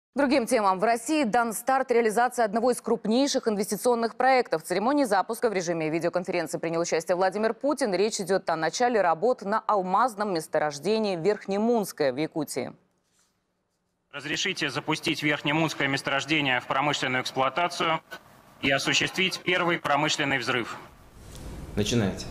Другим темам. В России дан старт реализации одного из крупнейших инвестиционных проектов. В церемонии запуска в режиме видеоконференции принял участие Владимир Путин. Речь идет о начале работ на алмазном месторождении Верхнемунское в Якутии. Разрешите запустить Верхнемунское месторождение в промышленную эксплуатацию и осуществить первый промышленный взрыв. Начинайте.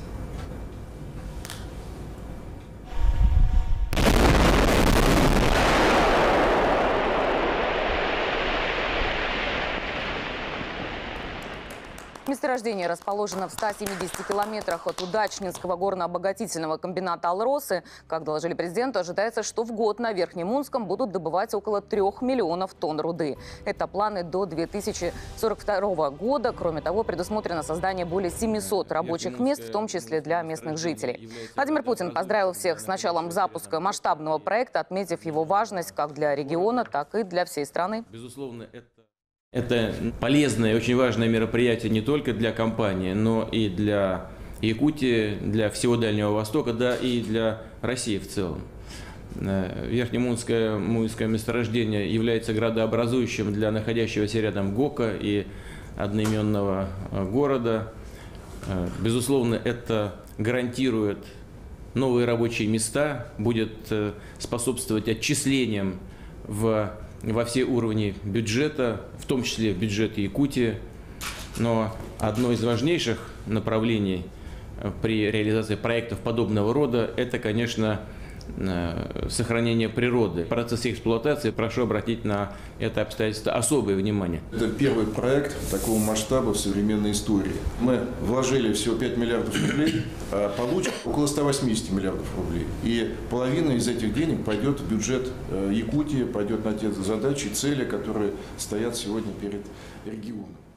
Месторождение расположено в 170 километрах от Удачнинского горно-обогатительного комбината «Алросы». Как доложили президенту, ожидается, что в год на Верхнемунском будут добывать около 3 миллионов тонн руды. Это планы до 2042 года. Кроме того, предусмотрено создание более 700 рабочих мест, в том числе для местных жителей. Владимир Путин поздравил всех с началом запуска масштабного проекта, отметив его важность как для региона, так и для всей страны. Безусловно, это полезное и очень важное мероприятие не только для компании, но и для Якутии, для всего Дальнего Востока, да и для России в целом. Верхнемунское месторождение является градообразующим для находящегося рядом ГОКа и одноименного города. Безусловно, это гарантирует новые рабочие места, будет способствовать отчислениям во все уровни бюджета, в том числе в бюджет Якутии. Но одно из важнейших направлений при реализации проектов подобного рода – это, конечно, сохранение природы. В процессе эксплуатации прошу обратить на это обстоятельство особое внимание. Это первый проект такого масштаба в современной истории. Мы вложили всего 5 миллиардов рублей, а получим около 180 миллиардов рублей. И половина из этих денег пойдет в бюджет Якутии, пойдет на те задачи и цели, которые стоят сегодня перед регионом.